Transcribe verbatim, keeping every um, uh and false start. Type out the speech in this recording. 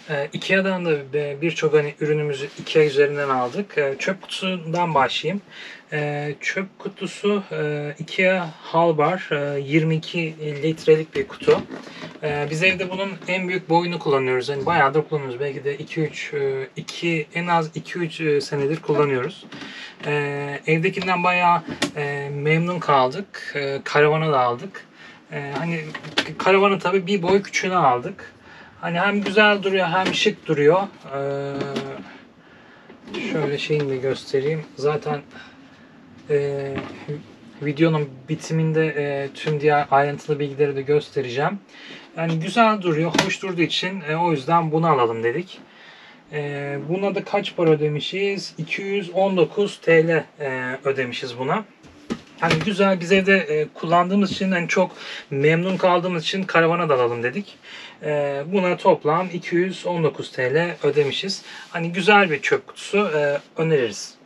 E, Ikea'dan da e, birçok hani ürünümüzü Ikea üzerinden aldık. E, çöp kutusundan başlayayım. E, çöp kutusu e, Ikea Halbar e, yirmi iki litrelik bir kutu. E, biz evde bunun en büyük boyunu kullanıyoruz. Yani bayağıdır kullanıyoruz. Belki de iki üç e, iki en az iki üç e, senedir kullanıyoruz. E, evdekinden bayağı e, memnun kaldık. E, karavana da aldık. E, hani karavanı tabii bir boy küçüğünü aldık. Hani hem güzel duruyor hem şık duruyor. Ee, şöyle şeyini de göstereyim. Zaten e, videonun bitiminde e, tüm diğer ayrıntılı bilgileri de göstereceğim. Yani güzel duruyor, hoş durduğu için e, o yüzden bunu alalım dedik. E, buna da kaç para ödemişiz? iki yüz on dokuz T L e, ödemişiz buna. Hani güzel, biz evde e, kullandığımız için, hani çok memnun kaldığımız için karavana da alalım dedik. E, buna toplam iki yüz on dokuz T L ödemişiz. Hani güzel bir çöp kutusu, e, öneririz.